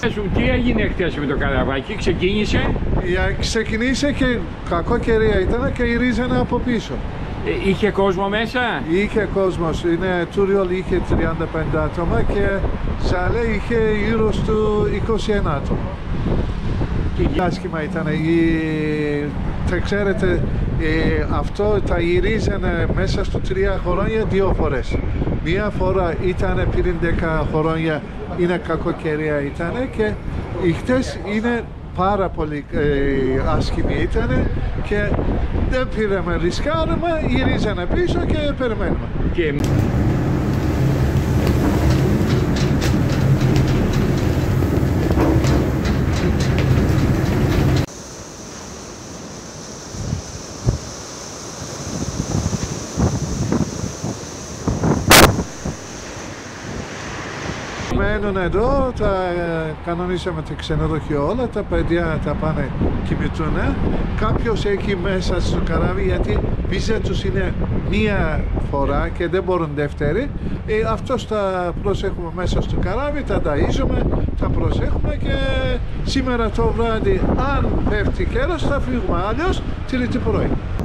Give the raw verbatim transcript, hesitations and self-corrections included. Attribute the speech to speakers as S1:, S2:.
S1: Τι έγινε χθες με το καραβάκι, ξεκίνησε?
S2: Για, ξεκινήσε και κακοκαιρία ήταν και γυρίζανε από πίσω.
S1: Ε, είχε κόσμο μέσα?
S2: Είχε κόσμος, είναι Τούριολ είχε τριάντα πέντε άτομα και Ζάλε είχε γύρω στο είκοσι ένα άτομα. Και άσχημα ήταν, η, ξέρετε, ε, αυτό τα γυρίζανε μέσα στο τρία χρόνια δύο φορές. Μία φορά ήταν πριν δέκα χρόνια, είναι κακοκαιρία ήταν και χτες είναι πάρα πολύ ε, άσχημη ήταν και δεν πήραμε, ρισκάρουμε, γυρίζανε πίσω και περιμένουμε.
S1: Και...
S2: Μένουν εδώ, τα κανονίσαμε το ξενοδοχείο όλα, τα παιδιά τα πάνε κοιμηθούν. Κάποιος έχει μέσα στο καράβι γιατί βίζα τους είναι μία φορά και δεν μπορούν δεύτερη. Ε, αυτός τα προσέχουμε μέσα στο καράβι, τα ταΐζουμε, τα προσέχουμε και σήμερα το βράδυ αν πέφτει καιρός θα φύγουμε, αλλιώς τρίτη πρωί.